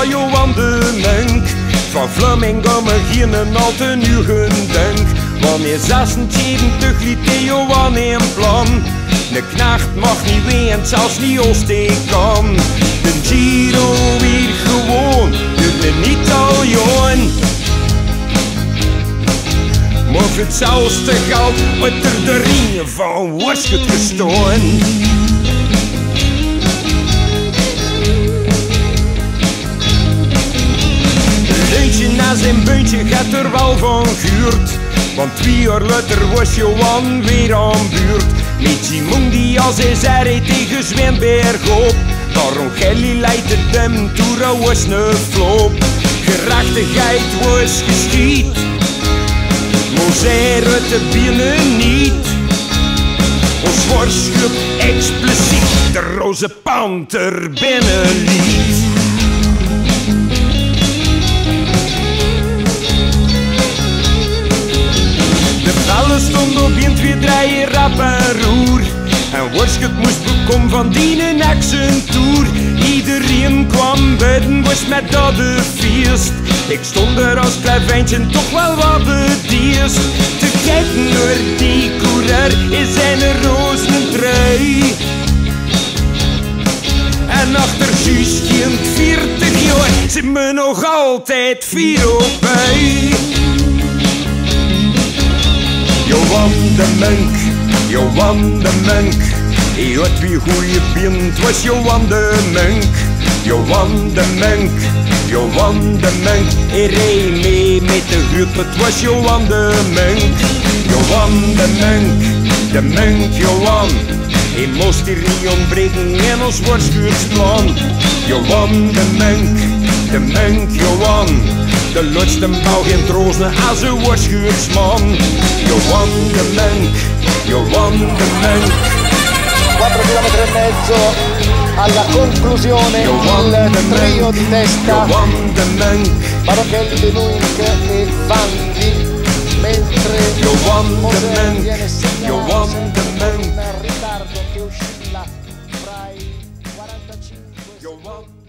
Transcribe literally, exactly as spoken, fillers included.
van Johan de Munk. Van Vlaming gaan we geen al te nu gedunk. Wanneer zesenzeventig liet de Johan in plan. De knacht mag niet ween, zelfs niet als die kan. De Giro weer gewoon, doet een Italiaan. Maar voor hetzelfde geld wordt er de ringen van Worschut gestaan. Leutje na zijn buntje gaat er wel van gehuurd. Want twee jaar later was Johan weer aan buurt. Met Simon die als hij zei tegen Zwemberg op. Daarom Gelly leidt het hem toe, dat was een flop. Gerechtigheid was geschied, maar zij uit de binnen niet. Ons Worschut expliciet de roze panter binnenliet. Alles stond op één, twee, drie, rap en roer. En Worschut moest bekomen van die action tour. Iedereen kwam buiten, was met dat de feest. Ik stond er als klein ventje toch wel wat bedeesd. Te kijken naar die coureur in zijn rozen trui. En achter juist geen veertig jaar zit me nog altijd vier op bij. Johan de Munk, Johan de Munk. Hij had wie goeie been, het was Johan de Munk. Johan de Munk, Johan de Munk. Hij reed mee met de groep, het was Johan de Munk. Johan de Munk, de Munk Johan. Hij moest hier niet ontbreken in ons Worschutsplan. Johan de Munk, de Munk Johan. De laatste bouw geen troosten als een Worschutsman. Johan de Munk, Johan de Munk. quattro chilometri e mezzo alla conclusione, il trio di testa Barochelli, De Munk e Vanni, mentre Moser viene segnato sempre con un ritardo che oscilla fra i quarantacinque